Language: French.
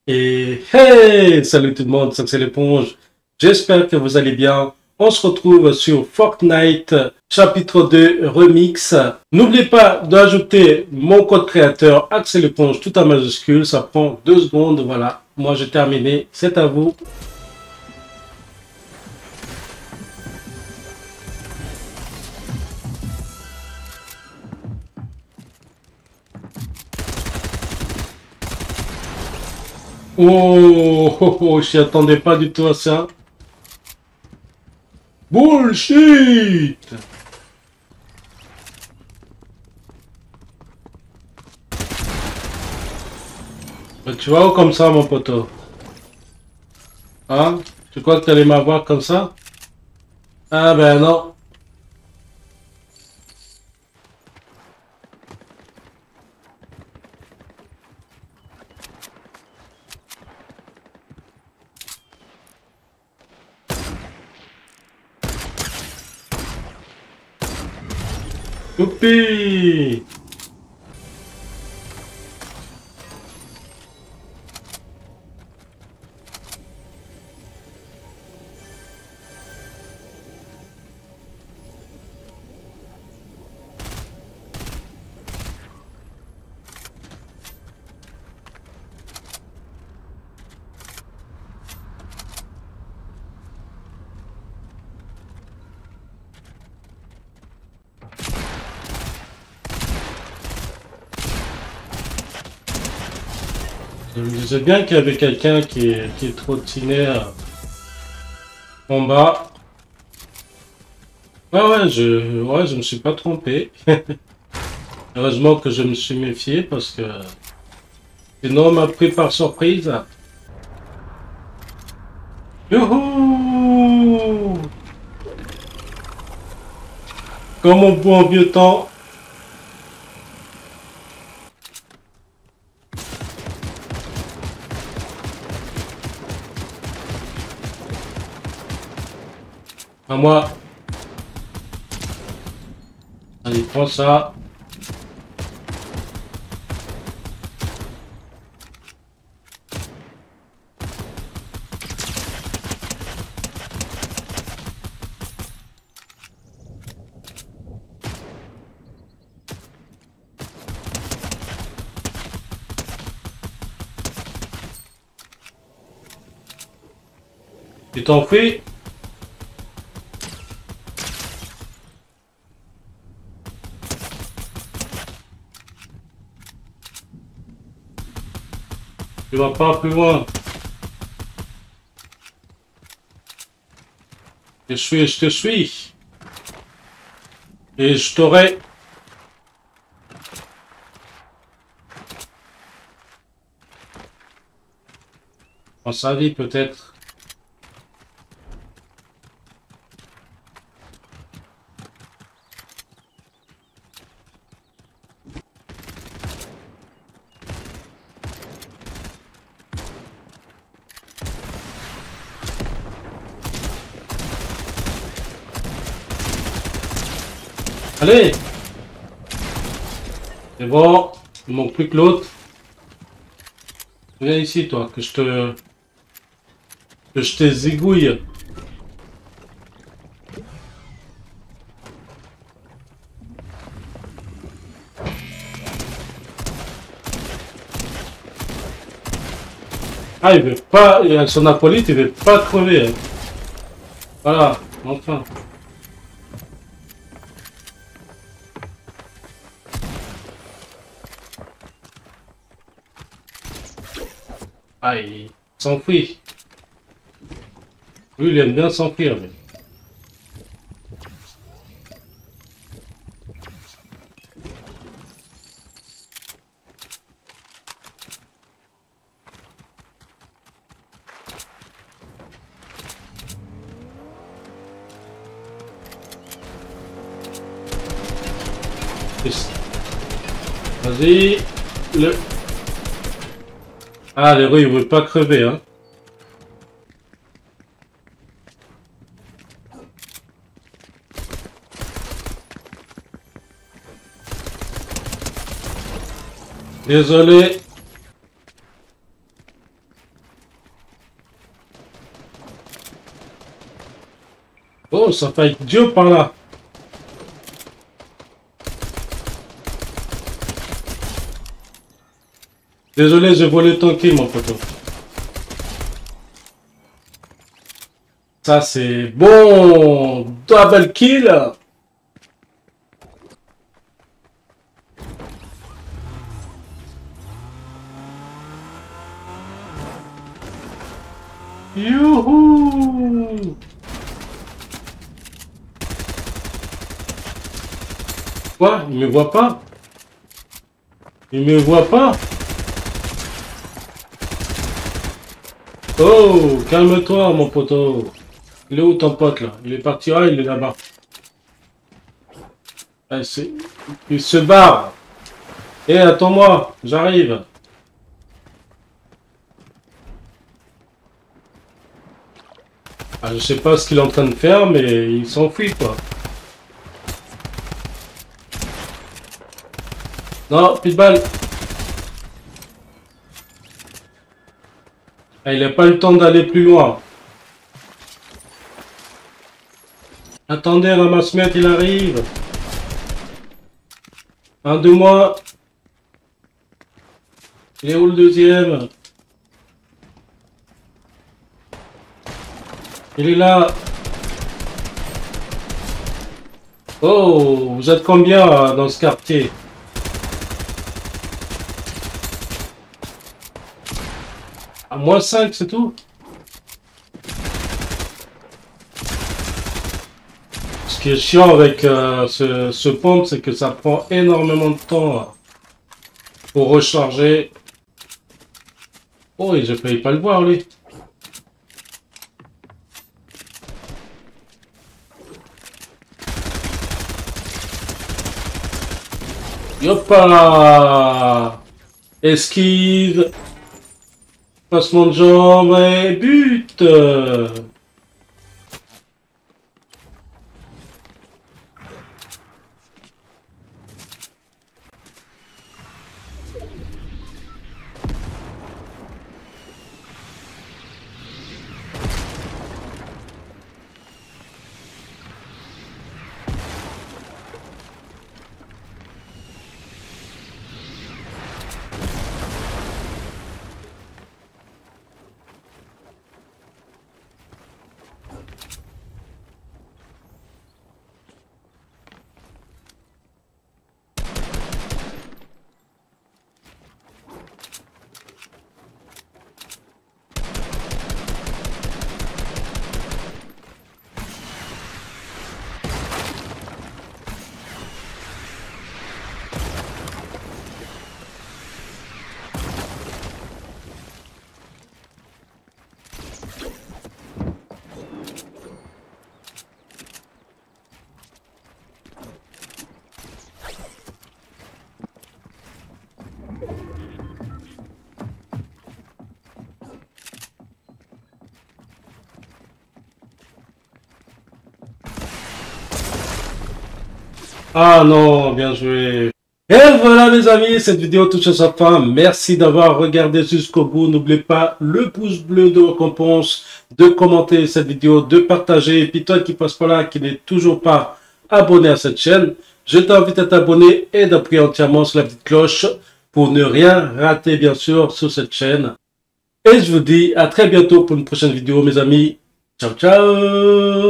Et hey, salut tout le monde, c'est l'éponge. J'espère que vous allez bien. On se retrouve sur Fortnite chapitre 2 Remix. N'oubliez pas d'ajouter mon code créateur Axel Éponge tout en majuscule. Ça prend 2 secondes. Voilà, moi j'ai terminé. C'est à vous. Oh, je n'y attendais pas du tout à ça. Bullshit! Tu vois où comme ça, mon poteau? Hein? Tu crois que tu allais m'avoir comme ça? Ah ben non. Youpi! Je me disais bien qu'il y avait quelqu'un qui trottinait en bas. Ouais, je me suis pas trompé. Heureusement que je me suis méfié parce que sinon on m'a pris par surprise. Youhou! Comme au bon vieux temps. À moi. Allez, prends ça. Tu t'enfuis? Tu vas pas plus loin. Je te suis. Et je t'aurai. En sa vie peut-être. Allez! C'est bon, il manque plus que l'autre. Viens ici, toi, que je te zigouille. Ah, il veut pas, et avec son acolyte, il veut pas crever. Hein. Voilà, enfin. Ah, il s'enfuit. Lui, il aime bien s'enfuir. Mais... Vas-y. Le... Ah, l'héros, il veut pas crever, hein. Désolé. Oh, ça fait Dieu par là. Désolé, j'ai volé ton kill, mon poteau. Ça, c'est bon. Double kill. Youhou. Quoi? Il me voit pas? Il me voit pas? Oh, calme-toi, mon poteau. Il est où ton pote, là? Il est parti. Ah, il est là-bas. Ah, il se barre. Eh, attends-moi. J'arrive. Ah, je sais pas ce qu'il est en train de faire, mais il s'enfuit, quoi. Non, plus de balles. Ah, il n'a pas le temps d'aller plus loin. Attendez, ramasse-mètre, il arrive. Un de moi. Il est où le deuxième? Il est là. Oh, vous êtes combien dans ce quartier? À moins 5, c'est tout? Ce qui est chiant avec ce pompe, c'est que ça prend énormément de temps pour recharger. Oh, et j'ai failli pas le voir, lui. Yoppa! Esquive. Passement de jambe et but. Ah non, bien joué. Et voilà mes amis, cette vidéo touche à sa fin. Merci d'avoir regardé jusqu'au bout. N'oubliez pas le pouce bleu de récompense, de commenter cette vidéo, de partager. Et puis toi qui passe par là, qui n'est toujours pas abonné à cette chaîne, je t'invite à t'abonner et d'appuyer entièrement sur la petite cloche pour ne rien rater bien sûr sur cette chaîne. Et je vous dis à très bientôt pour une prochaine vidéo mes amis. Ciao ciao.